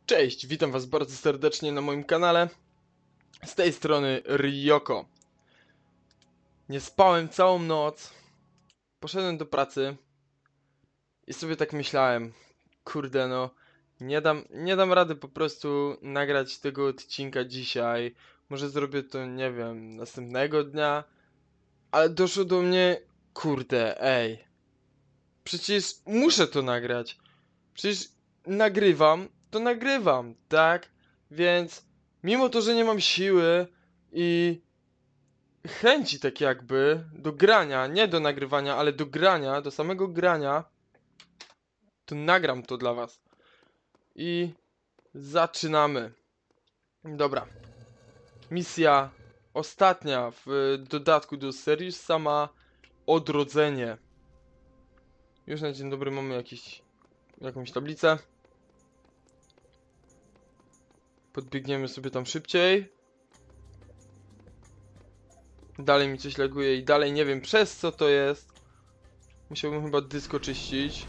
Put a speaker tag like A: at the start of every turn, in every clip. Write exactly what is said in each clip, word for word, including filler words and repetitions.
A: Cześć, witam was bardzo serdecznie na moim kanale. Z tej strony Ryoko. Nie spałem całą noc. Poszedłem do pracy i sobie tak myślałem, kurde no, nie dam, nie dam rady po prostu nagrać tego odcinka dzisiaj. Może zrobię to, nie wiem, następnego dnia. Ale doszło do mnie, kurde, ej. Przecież muszę to nagrać. Przecież nagrywam, to nagrywam, tak? Więc mimo to, że nie mam siły i chęci tak jakby do grania, nie do nagrywania, ale do grania, do samego grania, to nagram to dla was. I zaczynamy. Dobra. Misja ostatnia w dodatku do Serious Sama Odrodzenie. Już na dzień dobry mamy jakiś, jakąś tablicę. Podbiegniemy sobie tam szybciej. Dalej mi coś laguje i dalej nie wiem przez co to jest. Musiałbym chyba dysk oczyścić.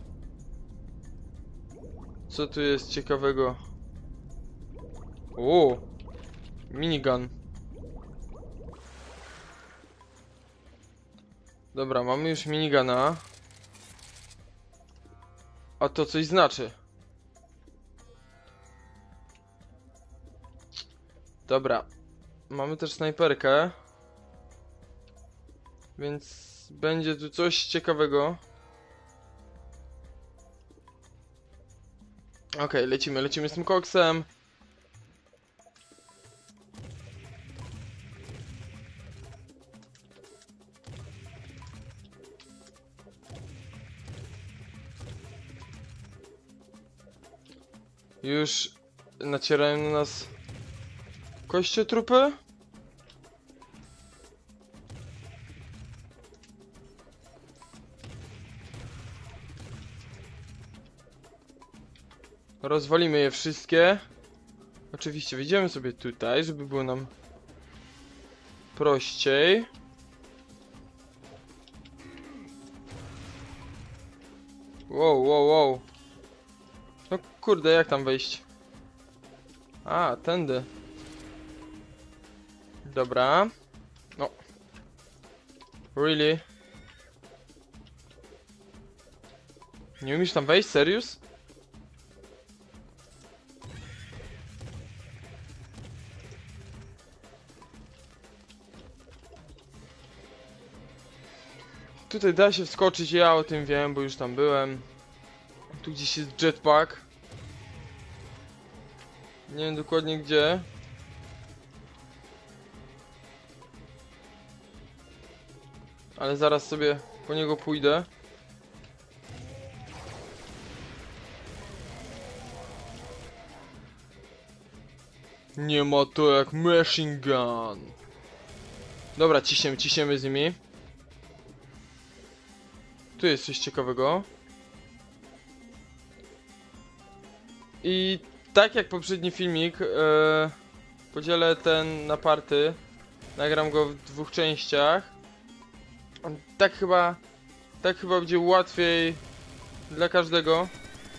A: Co tu jest ciekawego? O, minigun. Dobra, mamy już miniguna. A to coś znaczy. Dobra. Mamy też snajperkę. Więc będzie tu coś ciekawego. Okej, okay, lecimy, lecimy z tym koksem. Już nacierają na nas kościotrupy. Rozwalimy je wszystkie. Oczywiście wyjdziemy sobie tutaj, żeby było nam prościej. Wow, wow, wow. No kurde, jak tam wejść? A, tędy. Dobra. No. Really? Nie umiesz tam wejść? Serious? Tutaj da się wskoczyć, ja o tym wiem, bo już tam byłem. Tu gdzieś jest jetpack. Nie wiem dokładnie gdzie. Ale zaraz sobie po niego pójdę. Nie ma to jak machine gun. Dobra, ciśniemy, ciśniemy z nimi. Tu jest coś ciekawego. I tak jak poprzedni filmik, yy, podzielę ten na party. Nagram go w dwóch częściach. Tak chyba, tak chyba będzie łatwiej dla każdego.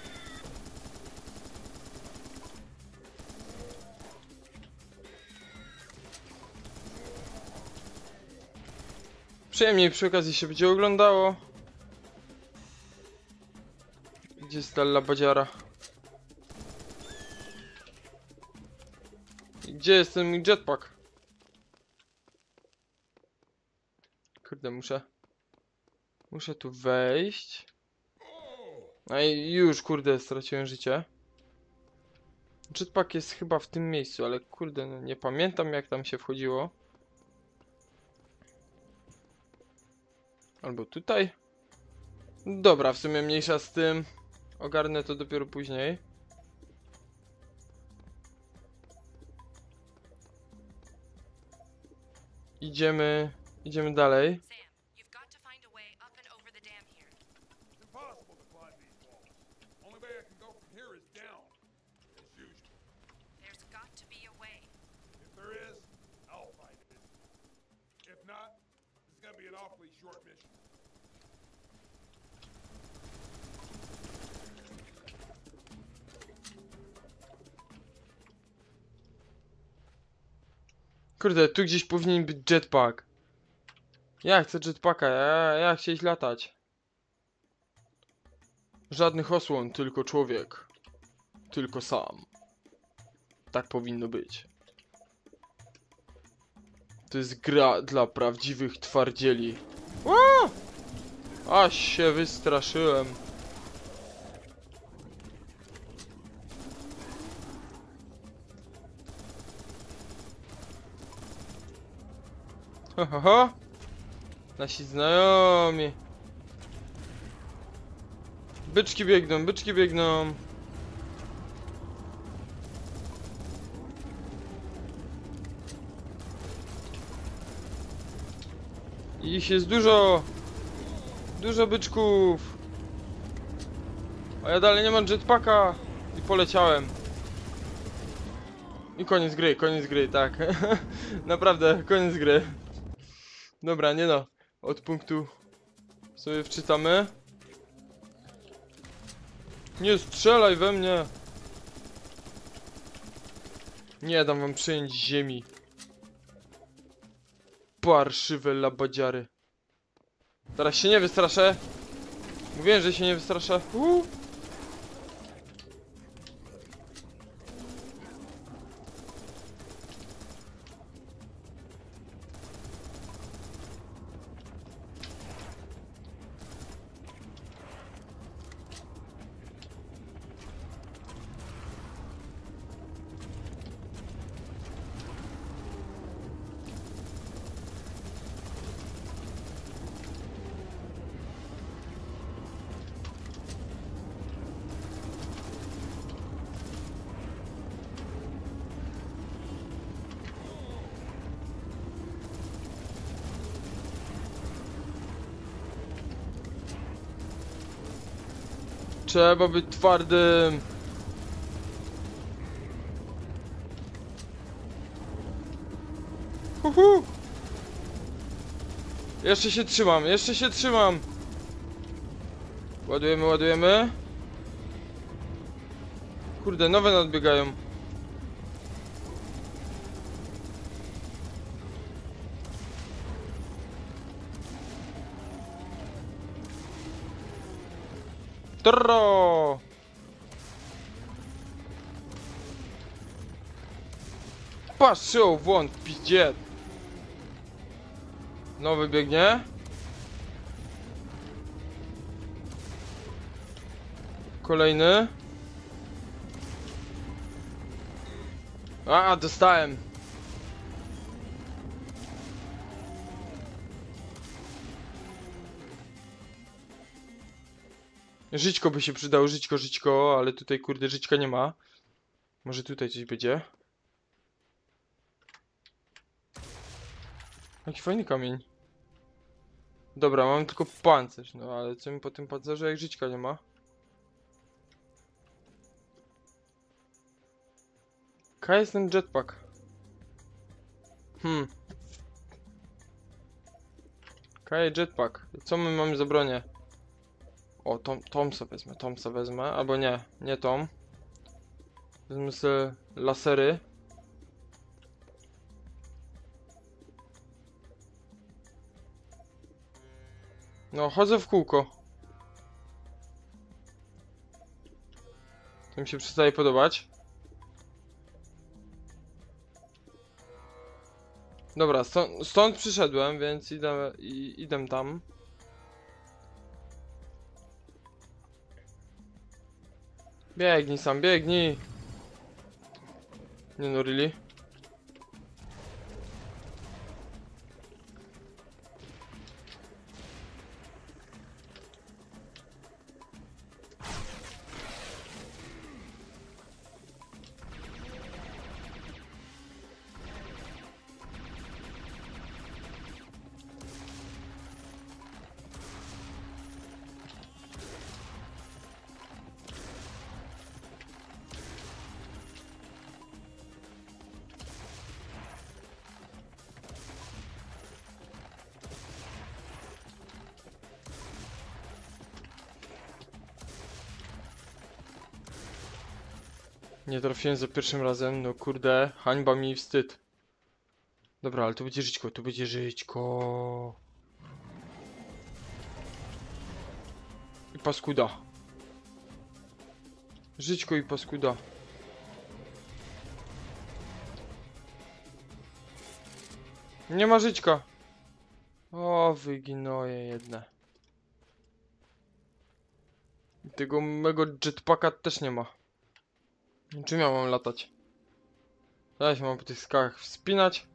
A: Przyjemniej przy okazji się będzie oglądało. Gdzie jest ta labadziara? Gdzie jest ten mój jetpack? Kurde, muszę... Muszę tu wejść. No i już, kurde, straciłem życie. Jetpack jest chyba w tym miejscu, ale kurde, no nie pamiętam jak tam się wchodziło. Albo tutaj? Dobra, w sumie mniejsza z tym. Ogarnę to dopiero później. Idziemy, idziemy dalej. Kurde, tu gdzieś powinien być jetpack. Ja chcę jetpacka, ja, ja chcę iść latać. Żadnych osłon, tylko człowiek. Tylko sam. Tak powinno być. To jest gra dla prawdziwych twardzieli. O! Aż się wystraszyłem. Ha, ha, ha. Nasi znajomi. Byczki biegną, byczki biegną. I ich jest dużo. Dużo byczków. A ja dalej nie mam jetpacka. I poleciałem. I koniec gry, koniec gry, tak. Naprawdę, koniec gry. Dobra, nie no. Od punktu sobie wczytamy. Nie strzelaj we mnie. Nie dam wam przyjąć ziemi. Parszywe labadziary. Teraz się nie wystraszę. Mówiłem, że się nie wystraszę. Uuu. Trzeba być twardym. Uhu. Jeszcze się trzymam, jeszcze się trzymam. Ładujemy, ładujemy. Kurde, nowe nadbiegają. Trrro! Patrzą włącz, piździe! Nowy biegnie. Kolejny. A, dostałem. Żyćko by się przydało, żyćko, żyćko, ale tutaj kurde żyćka nie ma. Może tutaj coś będzie. Jaki fajny kamień. Dobra, mam tylko pancerz, no ale co mi po tym pancerzu, jak żyćka nie ma? Jaka jest ten jetpack? Hmm. Jaka jest jetpack? Co my mamy za bronię? O, tom, tom sobie wezmę, tom sobie wezmę, albo nie, nie tom. Wezmę sobie lasery. No, chodzę w kółko. To mi się przestaje podobać. Dobra, stąd, stąd przyszedłem, więc idę, i, idę tam. Biegnij sam, biegnij. Nie no, really? Nie trafiłem za pierwszym razem, no kurde, hańba mi i wstyd. Dobra, ale tu będzie żyćko, tu będzie żyćko. I paskuda. Żyćko i paskuda. Nie ma żyćka. O, wyginoje jedne. I tego mego jetpacka też nie ma. Czym ja mam latać? Ja się mam po tych skałach wspinać.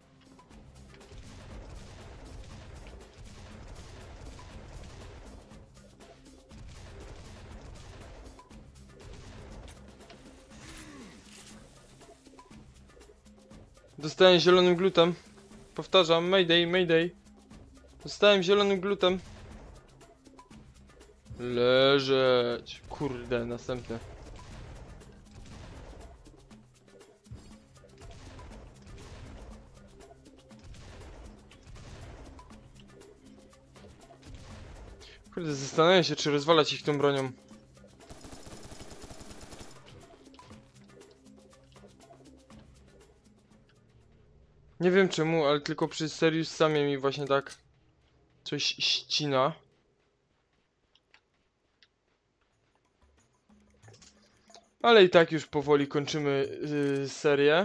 A: Dostałem zielonym glutem. Powtarzam, mayday, mayday. Dostałem zielonym glutem. Leżeć. Kurde, następny. Kurde, zastanawiam się, czy rozwalać ich tą bronią. Nie wiem czemu, ale tylko przy Serious Samie mi właśnie tak coś ścina. Ale i tak już powoli kończymy yy, serię.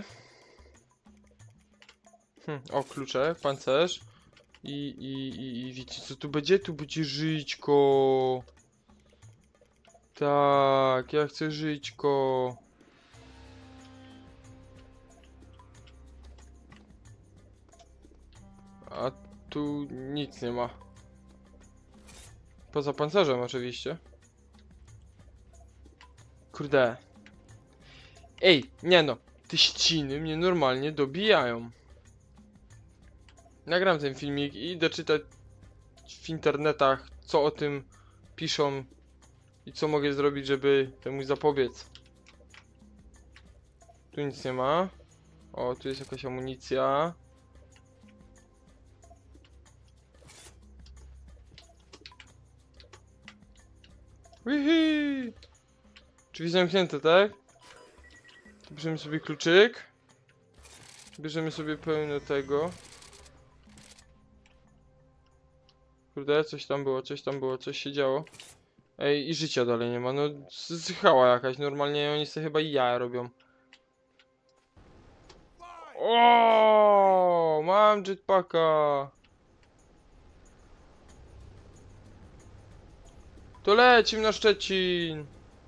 A: Hm, o, klucze, pancerz. I, i, i, I wiecie co tu będzie? Tu będzie żyćko. Tak, ja chcę żyćko. A tu nic nie ma. Poza pancerzem oczywiście. Kurde. Ej, nie no. Te ściny mnie normalnie dobijają. Nagram ten filmik i idę czytać w internetach, co o tym piszą i co mogę zrobić, żeby temu zapobiec. Tu nic nie ma. O, tu jest jakaś amunicja. Wihi! Drzwi zamknięte, tak? Bierzemy sobie kluczyk. Bierzemy sobie pełno tego. Kurde, coś tam było, coś tam było, coś się działo. Ej, i życia dalej nie ma, no zsychała jakaś, normalnie oni sobie chyba i jaja robią. O, mam jetpacka. To lecimy na Szczecin.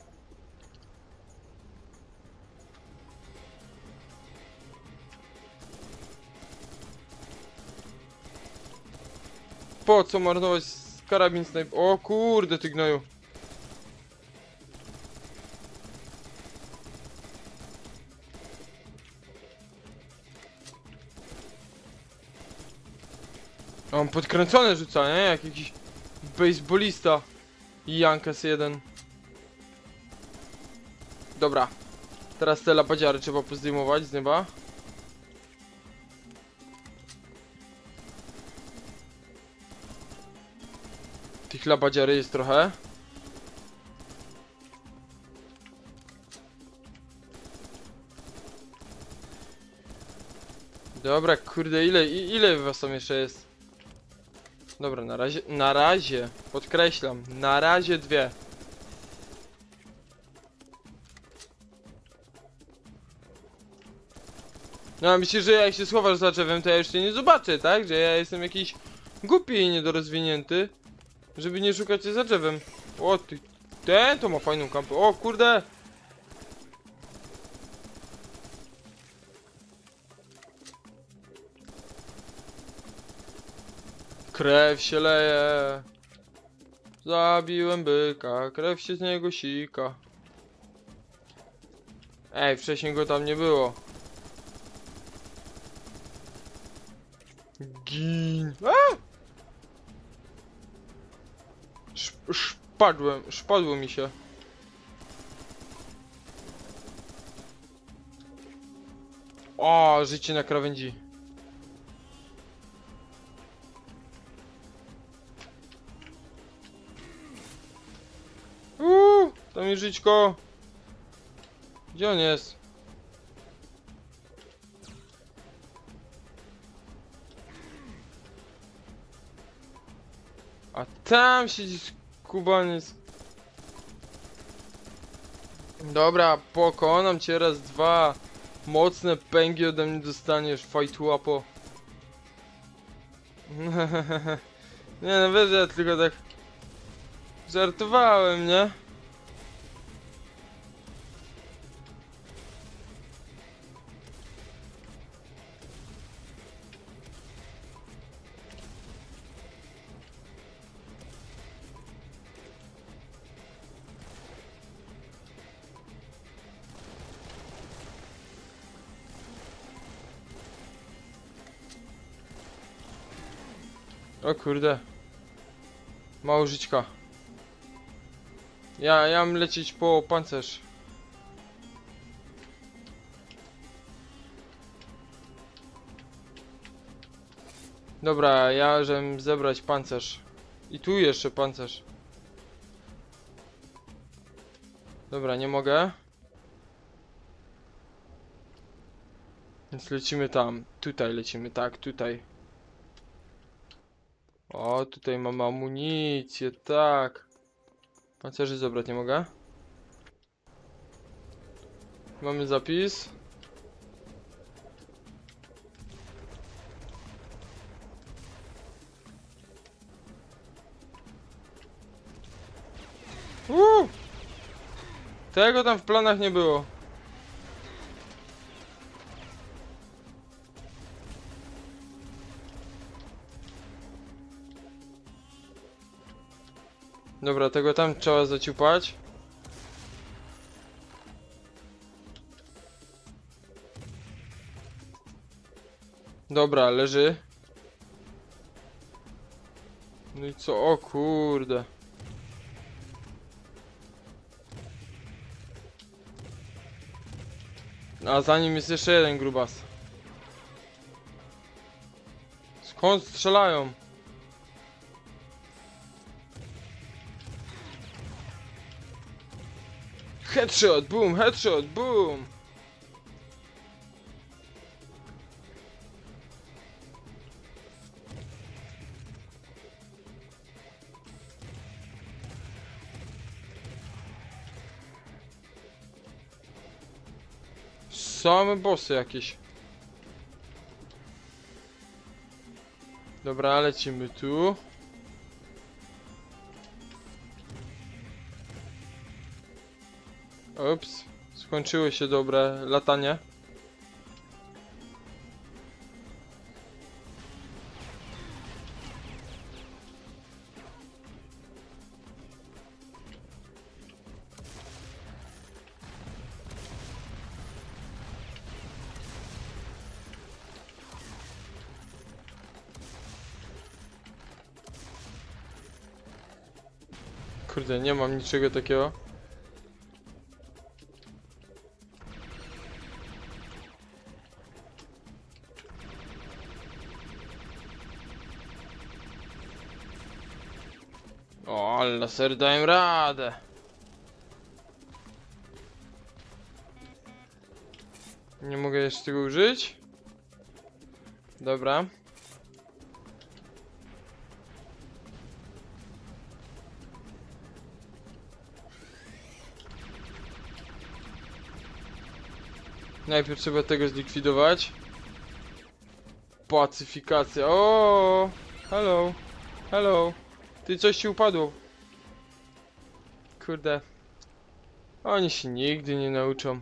A: Po co marnować karabin snajp... O kurde, ty gnoju. On podkręcone rzuca, nie? Jak jakiś baseballista. Jankes jeden. Dobra. Teraz te lapadziary trzeba pozdejmować z nieba. Tych labadziary jest trochę. Dobra, kurde, ile, ile was tam jeszcze jest? Dobra, na razie, na razie, podkreślam, na razie dwie. No, myślisz, że jak się schowasz za drzewem, to ja już cię nie zobaczę, tak? Że ja jestem jakiś głupi i niedorozwinięty, żeby nie szukać cię za drzewem. O, ty, ten to ma fajną kampę. O, kurde! Krew się leje. Zabiłem byka, krew się z niego sika. Ej, wcześniej go tam nie było. Gin. A! Sz szpadłem, szpadło mi się. O, życie na krawędzi. Uuu, tam jest żyćko. Gdzie on jest? tam siedzisz, kubaniec. Dobra, pokonam cię raz, dwa. Mocne pęgi ode mnie dostaniesz, fajtłapo. Nie no, wiesz, ja tylko tak żartowałem, nie? O kurde. Mało żyćka. Ja, ja mam lecieć po pancerz. Dobra, ja żem zebrać pancerz. I tu jeszcze pancerz. Dobra, nie mogę. Więc lecimy tam. Tutaj lecimy, tak, tutaj. O, tutaj mamy amunicję, tak. Pancerzy zebrać nie mogę. Mamy zapis. Uuu! Tego tam w planach nie było. Dobra, tego tam trzeba zaciupać. Dobra, leży. No i co? O kurde. A za nim jest jeszcze jeden grubas. Skąd strzelają? Headshot, boom, headshot, boom. Same bossy jakieś. Dobra, lecimy tu. Ups, skończyło się dobre latanie. Kurde, nie mam niczego takiego. O, ale laser dają radę. Nie mogę jeszcze tego użyć. Dobra. Najpierw trzeba tego zlikwidować. Pacyfikacja. O, hello, hello. Ty, coś ci upadło. Kurde. Oni się nigdy nie nauczą.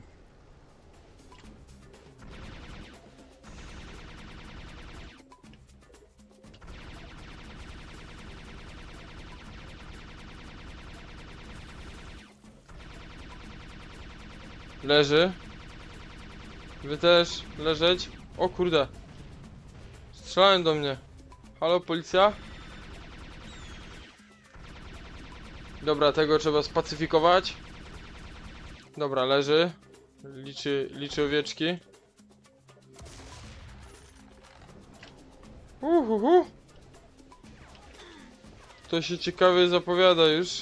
A: Leży. Wy też leżeć. O kurde. Strzelają do mnie. Halo, policja? Dobra, tego trzeba spacyfikować. Dobra, leży. Liczy, liczy owieczki. Uhuhu. To się ciekawie zapowiada już.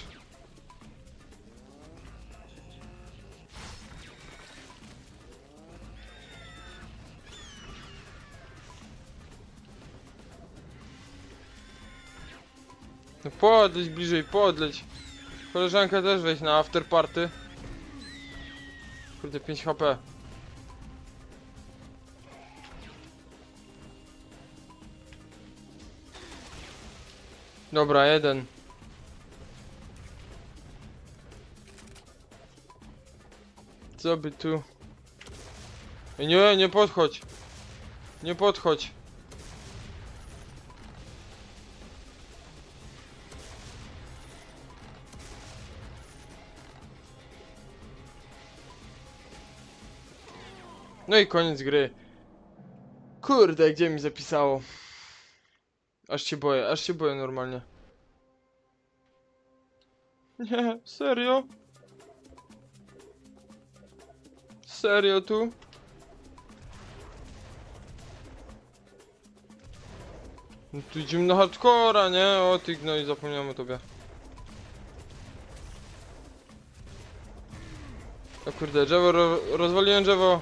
A: No podleć bliżej, podleć. Koleżankę też weź na afterparty. Kurde, pięć H P. Dobra, jeden. Co by tu? Nie, nie podchodź. Nie podchodź. No i koniec gry. Kurde, gdzie mi zapisało? Aż się boję, aż się boję normalnie. Nie, serio? Serio tu? No tu idziemy na hardcora, nie? O ty, no i zapomniałem o tobie. O kurde, drzewo, ro rozwaliłem drzewo.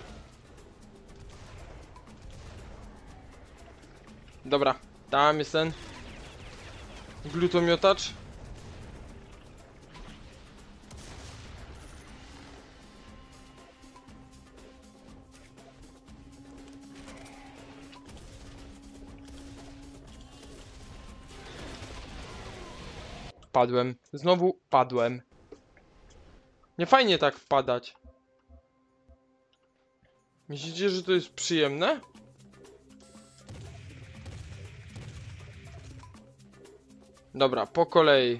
A: Dobra, tam jest ten glutomiotacz. Padłem. Znowu padłem. Nie fajnie tak wpadać. Myślicie, że to jest przyjemne? Dobra, po kolei.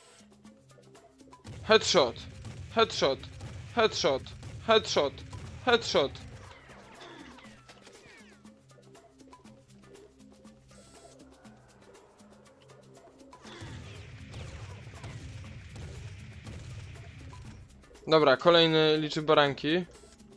A: Headshot. Headshot. Headshot. Headshot. Headshot. Dobra, kolejny liczy baranki.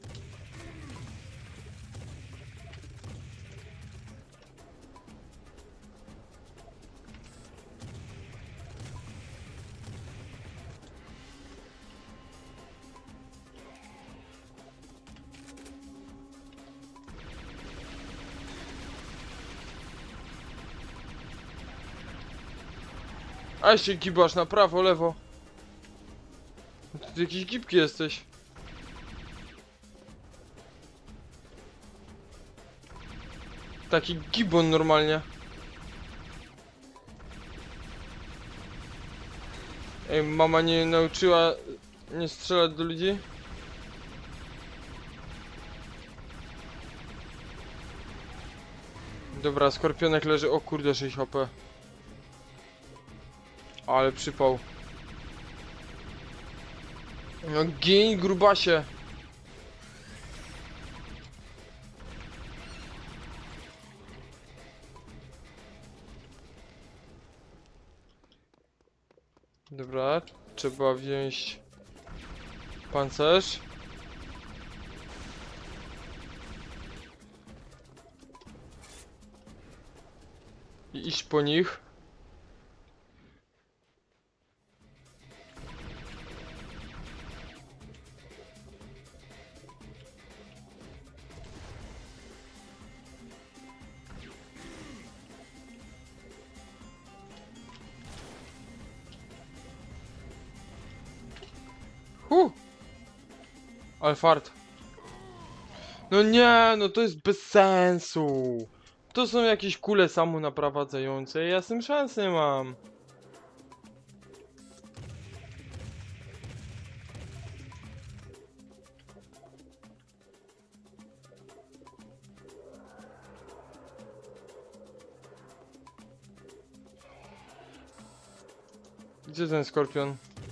A: A się gibasz na prawo, lewo. Ty jakiś gibki jesteś. Taki gibon normalnie. Ej, mama nie nauczyła nie strzelać do ludzi? Dobra, skorpionek leży. O kurde, sześć H P. Ale przypał. No gin, grubasie. Dobra, trzeba wziąć pancerz. I iść po nich. Hu! Ale fart. No nie, no to jest bez sensu. To są jakieś kule samonaprowadzające. Ja z tym szans nie mam. Gdzie ten skorpion?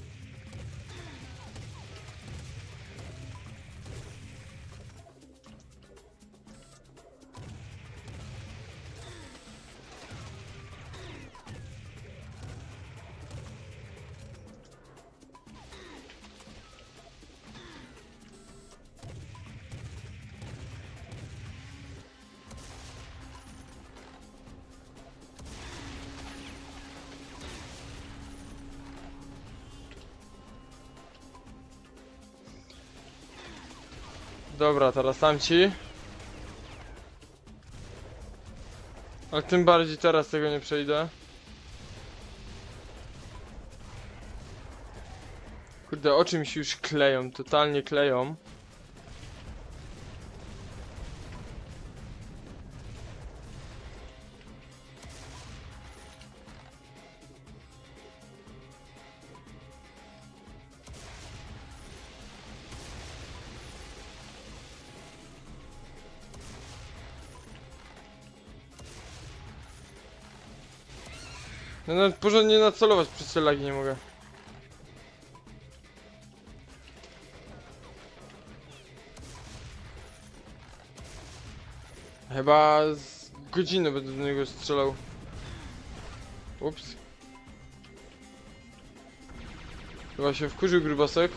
A: Dobra, teraz tamci. Ale tym bardziej teraz tego nie przejdę. Kurde, oczy mi się już kleją, totalnie kleją. No nawet porządnie nacelować przez te lagi nie mogę. Chyba z godziny będę do niego strzelał. Ups. Chyba się wkurzył grubasek.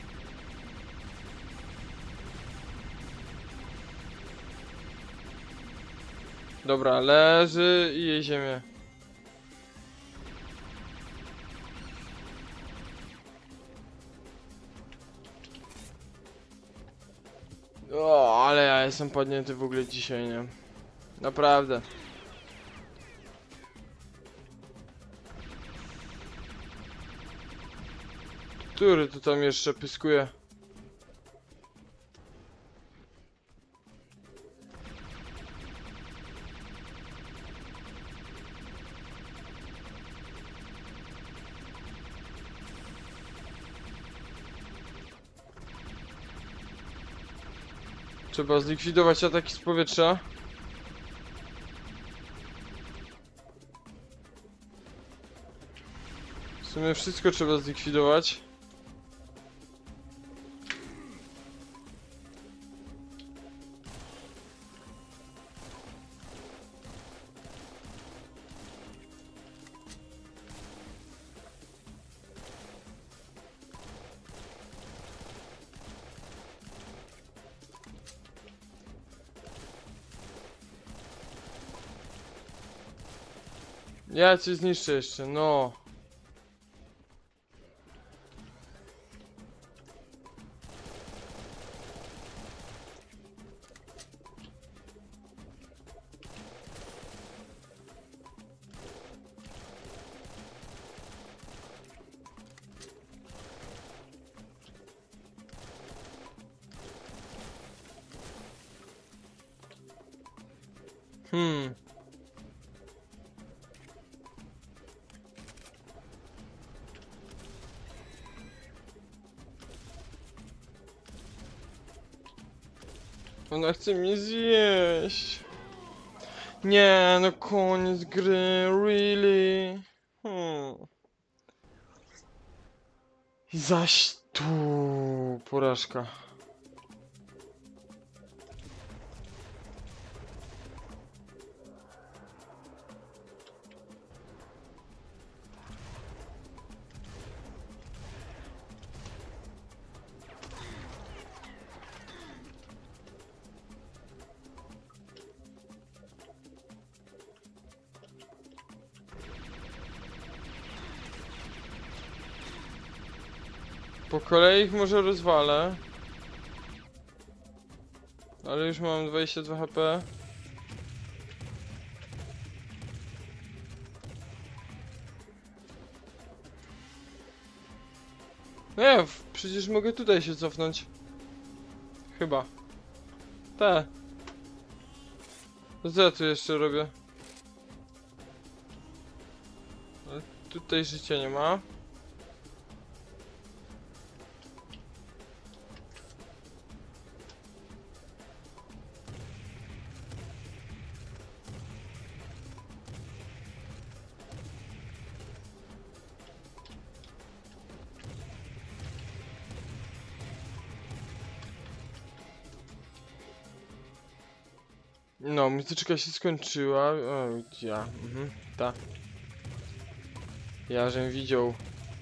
A: Dobra, leży i jej ziemię. O, ale ja jestem podnięty w ogóle dzisiaj, nie? Naprawdę. Który tu tam jeszcze pyskuje? Trzeba zlikwidować ataki z powietrza. W sumie wszystko trzeba zlikwidować. Ja cię zniszczę jeszcze, no. Hmm. Ona chce mnie zjeść. Nie, no koniec gry, really. Hmm. I zaś tu porażka. Po kolei ich może rozwalę. Ale już mam dwadzieścia dwa H P. Nie, przecież mogę tutaj się cofnąć. Chyba. Te. Co ja tu jeszcze robię? Ale tutaj życia nie ma. No, muzyczka się skończyła. O, ja, mhm, ta. Ja żem widział.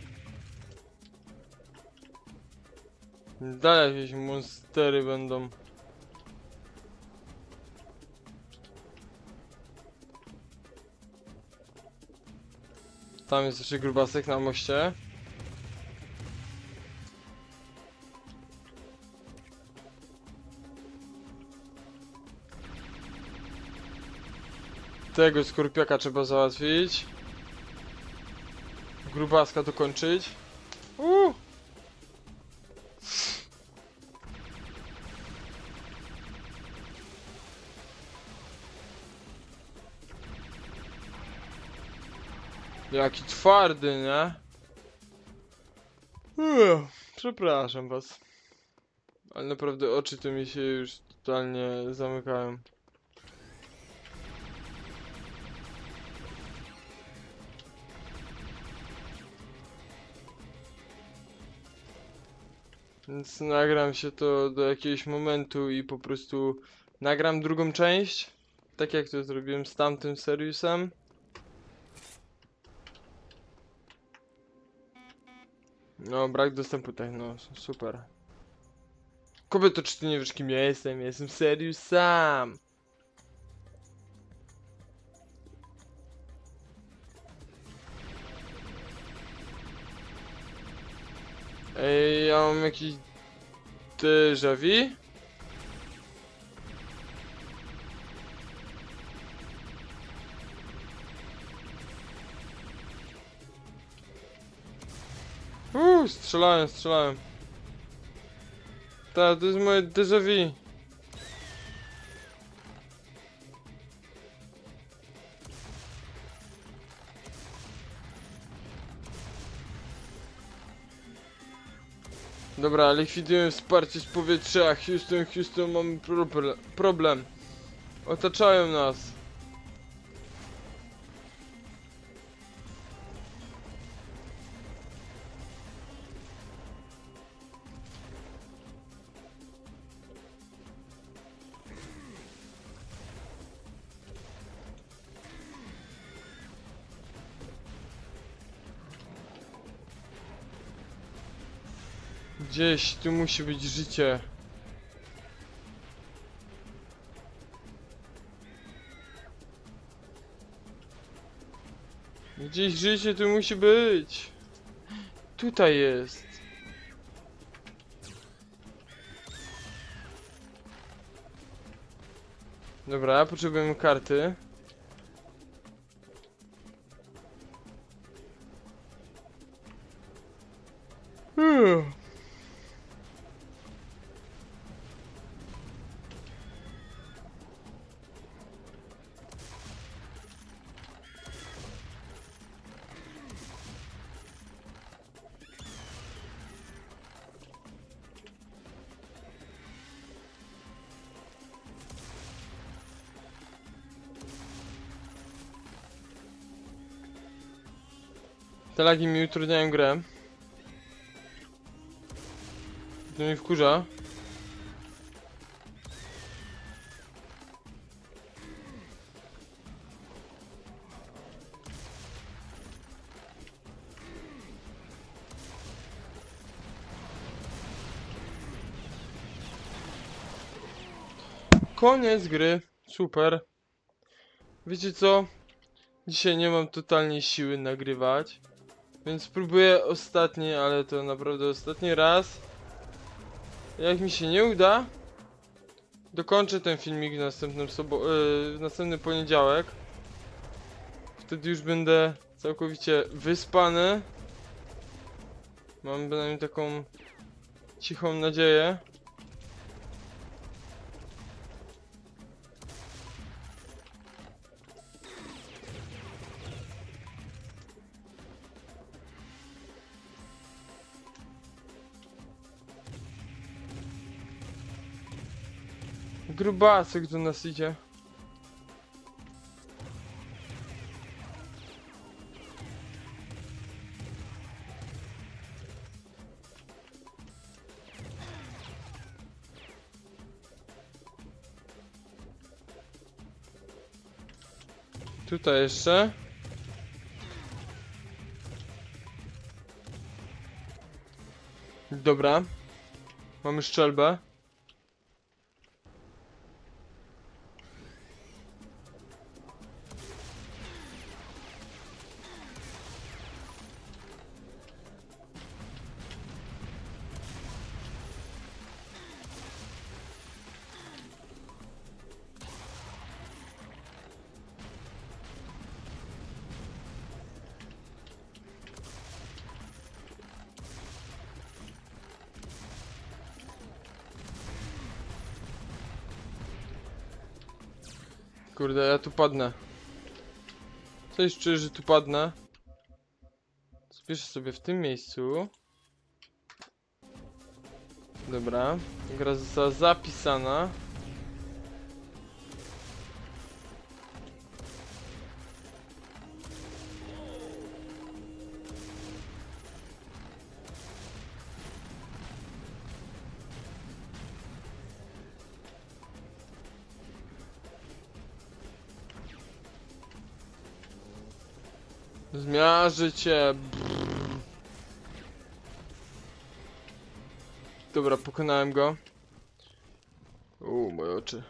A: Dalej jakieś monstery będą. Tam jest jeszcze grubasek na moście. Tego skorpiaka trzeba załatwić. Grubaska dokończyć. Uuu. Jaki twardy, nie? Uff, przepraszam was. Ale naprawdę oczy to mi się już totalnie zamykają. Więc nagram się to do jakiegoś momentu i po prostu nagram drugą część. Tak jak to zrobiłem z tamtym Seriusem. No, brak dostępu tak, no super. Kobieto, czy ty nie wiesz kim ja jestem? Ja jestem Serius sam. Ej, ja mam jakiś déjà vu? Uuu, strzelałem, strzelałem. Tak, to jest moje déjà vu. Dobra, likwiduję wsparcie z powietrza. Houston, Houston, mamy proble problem. Otaczają nas. Gdzieś tu musi być życie. Gdzieś życie tu musi być. Tutaj jest. Dobra, potrzebujemy karty. Hmm. Te lagi mi utrudniają grę. To mnie wkurza. Koniec gry. Super. Wiecie co? Dzisiaj nie mam totalnie siły nagrywać. Więc spróbuję ostatni, ale to naprawdę ostatni raz. Jak mi się nie uda, dokończę ten filmik w następnym sobo yy, w następny poniedziałek. Wtedy już będę całkowicie wyspany. Mam bynajmniej taką cichą nadzieję. Grubasek do nas idzie. Tutaj jeszcze. Dobra. Mamy szczelbę. Kurde, ja tu padnę. Coś czuję, że tu padnę. Spiszę sobie w tym miejscu. Dobra, gra została zapisana. Zmiażdży cię. Dobra, pokonałem go. Uuu, moje oczy.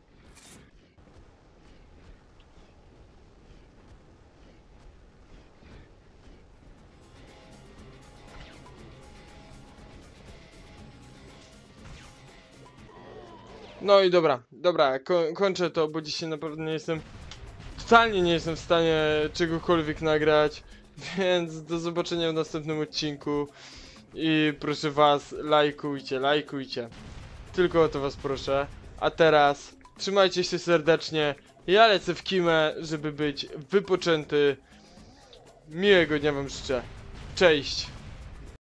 A: No i dobra, dobra, ko kończę to, bo dzisiaj naprawdę nie jestem... Totalnie nie jestem w stanie czegokolwiek nagrać, więc do zobaczenia w następnym odcinku. I proszę was, lajkujcie, lajkujcie. Tylko o to was proszę. A teraz trzymajcie się serdecznie. Ja lecę w kimę, żeby być wypoczęty. Miłego dnia wam życzę. Cześć!